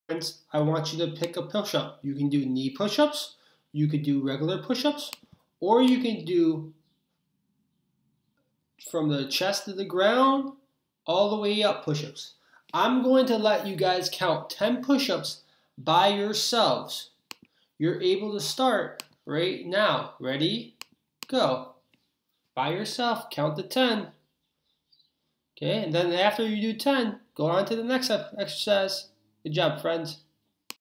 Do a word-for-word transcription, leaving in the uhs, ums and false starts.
Friends, I want you to pick a push-up. You can do knee push-ups, you could do regular push-ups, or you can do from the chest to the ground all the way up push-ups. I'm going to let you guys count ten push-ups by yourselves. You're able to start right now. Ready? Go. By yourself, count to ten. Okay, and then after you do ten, go on to the next exercise. Good job, friends.